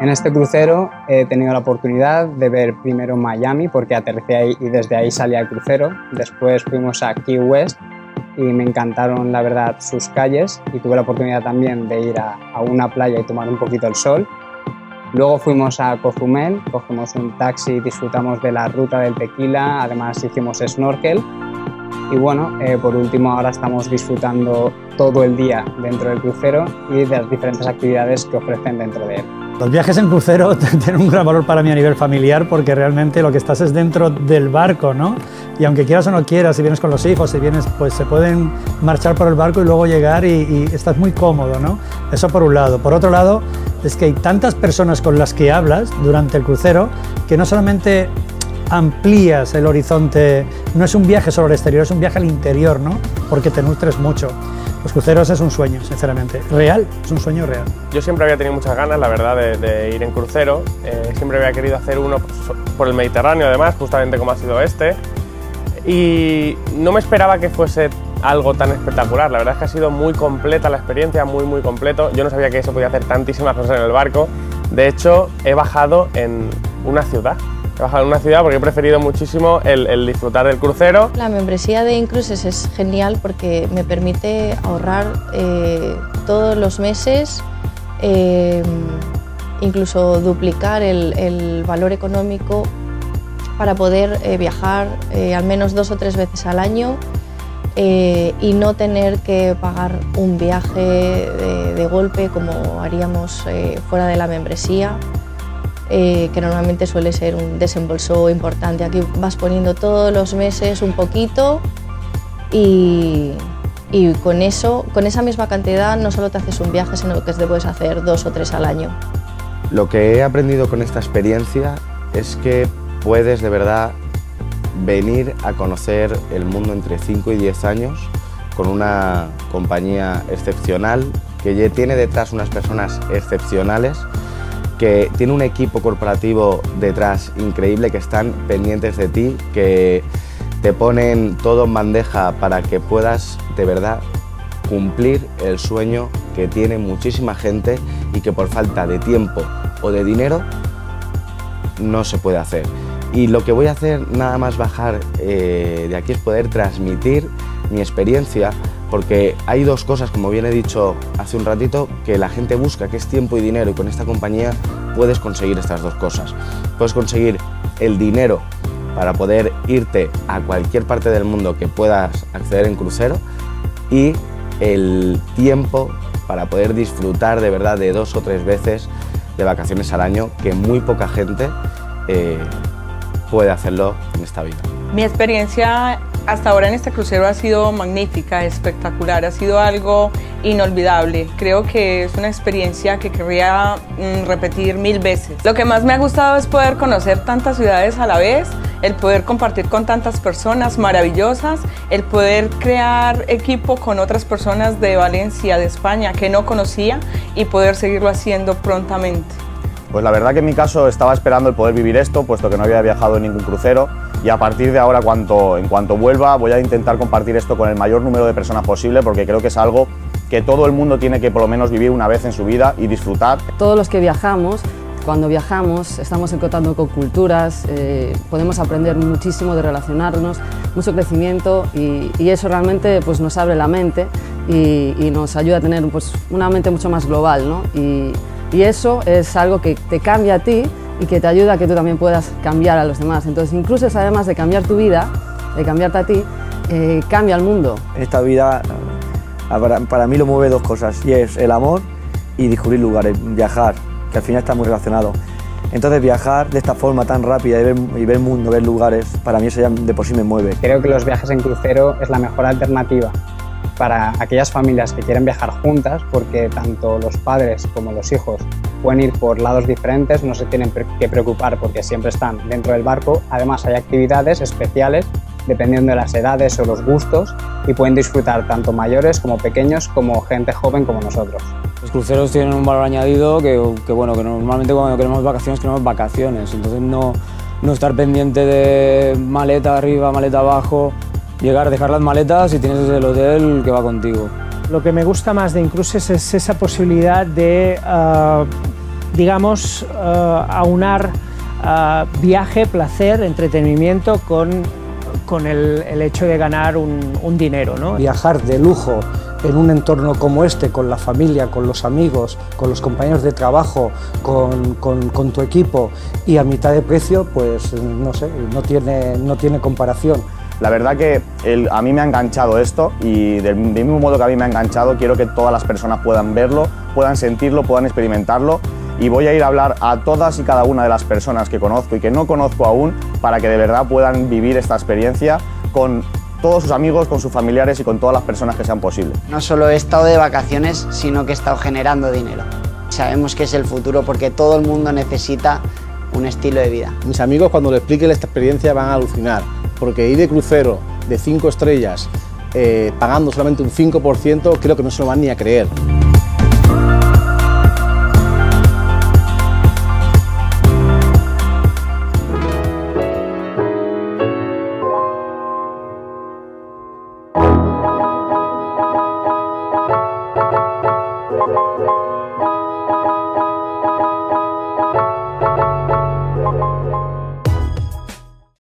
En este crucero he tenido la oportunidad de ver primero Miami, porque aterricé ahí y desde ahí salía el crucero. Después fuimos a Key West y me encantaron, la verdad, sus calles, y tuve la oportunidad también de ir a una playa y tomar un poquito el sol. Luego fuimos a Cozumel, cogimos un taxi, disfrutamos de la ruta del tequila, además hicimos snorkel. Y bueno, por último ahora estamos disfrutando todo el día dentro del crucero y de las diferentes actividades que ofrecen dentro de él. Los viajes en crucero tienen un gran valor para mí a nivel familiar, porque realmente lo que estás es dentro del barco, ¿no? Y aunque quieras o no quieras, si vienes con los hijos, si vienes, pues se pueden marchar por el barco y luego llegar y estás muy cómodo, ¿no? Eso por un lado. Por otro lado, es que hay tantas personas con las que hablas durante el crucero que no solamente amplías el horizonte, no es un viaje solo al exterior, es un viaje al interior, ¿no? Porque te nutres mucho. Los cruceros es un sueño, sinceramente, real, es un sueño real. Yo siempre había tenido muchas ganas, la verdad, de ir en crucero. Siempre había querido hacer uno por el Mediterráneo, además, justamente como ha sido este. Y no me esperaba que fuese algo tan espectacular. La verdad es que ha sido muy completa la experiencia, muy completo. Yo no sabía que se podía hacer tantísimas cosas en el barco. De hecho, he bajado en una ciudad. He bajado en una ciudad porque he preferido muchísimo el disfrutar del crucero. La membresía de Incruises es genial porque me permite ahorrar todos los meses, incluso duplicar el valor económico para poder viajar al menos 2 o 3 veces al año y no tener que pagar un viaje de golpe como haríamos fuera de la membresía. Que normalmente suele ser un desembolso importante. Aquí vas poniendo todos los meses un poquito y con eso, con esa misma cantidad, no solo te haces un viaje, sino que te puedes hacer 2 o 3 al año. Lo que he aprendido con esta experiencia es que puedes de verdad venir a conocer el mundo entre 5 y 10 años con una compañía excepcional, que tiene detrás unas personas excepcionales, que tiene un equipo corporativo detrás increíble, que están pendientes de ti, que te ponen todo en bandeja para que puedas de verdad cumplir el sueño que tiene muchísima gente y que por falta de tiempo o de dinero no se puede hacer. Y lo que voy a hacer nada más bajar de aquí es poder transmitir mi experiencia, porque hay dos cosas, como bien he dicho hace un ratito, que la gente busca, que es tiempo y dinero, y con esta compañía puedes conseguir estas dos cosas. Puedes conseguir el dinero para poder irte a cualquier parte del mundo que puedas acceder en crucero, y el tiempo para poder disfrutar de verdad de 2 o 3 veces de vacaciones al año, que muy poca gente puede hacerlo en esta vida. Mi experiencia hasta ahora en este crucero ha sido magnífica, espectacular, ha sido algo inolvidable. Creo que es una experiencia que querría repetir 1000 veces. Lo que más me ha gustado es poder conocer tantas ciudades a la vez, el poder compartir con tantas personas maravillosas, el poder crear equipo con otras personas de Valencia, de España, que no conocía, y poder seguirlo haciendo prontamente. Pues la verdad que en mi caso estaba esperando el poder vivir esto, puesto que no había viajado en ningún crucero, y a partir de ahora, en cuanto vuelva, voy a intentar compartir esto con el mayor número de personas posible, porque creo que es algo que todo el mundo tiene que por lo menos vivir una vez en su vida y disfrutar. Todos los que viajamos, cuando viajamos, estamos en contacto con culturas, podemos aprender muchísimo de relacionarnos, mucho crecimiento, y eso realmente pues, nos abre la mente y nos ayuda a tener pues, una mente mucho más global, ¿no? Y eso es algo que te cambia a ti y que te ayuda a que tú también puedas cambiar a los demás. Entonces, incluso además de cambiar tu vida, de cambiarte a ti, cambia el mundo. En esta vida, para mí lo mueve 2 cosas, y es el amor y descubrir lugares, viajar, que al final está muy relacionado. Entonces, viajar de esta forma tan rápida y ver mundo, ver lugares, para mí eso ya de por sí me mueve. Creo que los viajes en crucero es la mejor alternativa para aquellas familias que quieren viajar juntas, porque tanto los padres como los hijos pueden ir por lados diferentes, no se tienen que preocupar porque siempre están dentro del barco. Además, hay actividades especiales dependiendo de las edades o los gustos, y pueden disfrutar tanto mayores como pequeños, como gente joven como nosotros. Los cruceros tienen un valor añadido que normalmente cuando queremos vacaciones, entonces no estar pendiente de maleta arriba, maleta abajo, llegar, dejar las maletas y tienes el hotel que va contigo. Lo que me gusta más de Incruises es esa posibilidad de digamos, aunar viaje, placer, entretenimiento con el hecho de ganar un dinero, ¿no? Viajar de lujo en un entorno como este, con la familia, con los amigos, con los compañeros de trabajo, con tu equipo y a mitad de precio, pues no sé, no tiene comparación. La verdad que a mí me ha enganchado esto y del mismo modo que a mí me ha enganchado, quiero que todas las personas puedan verlo, puedan sentirlo, puedan experimentarlo, y voy a ir a hablar a todas y cada una de las personas que conozco y que no conozco aún para que de verdad puedan vivir esta experiencia con todos sus amigos, con sus familiares y con todas las personas que sean posibles. No solo he estado de vacaciones, sino que he estado generando dinero. Sabemos que es el futuro porque todo el mundo necesita un estilo de vida. Mis amigos, cuando les explique esta experiencia, van a alucinar, porque ir de crucero de 5 estrellas pagando solamente un 5%, creo que no se lo van ni a creer.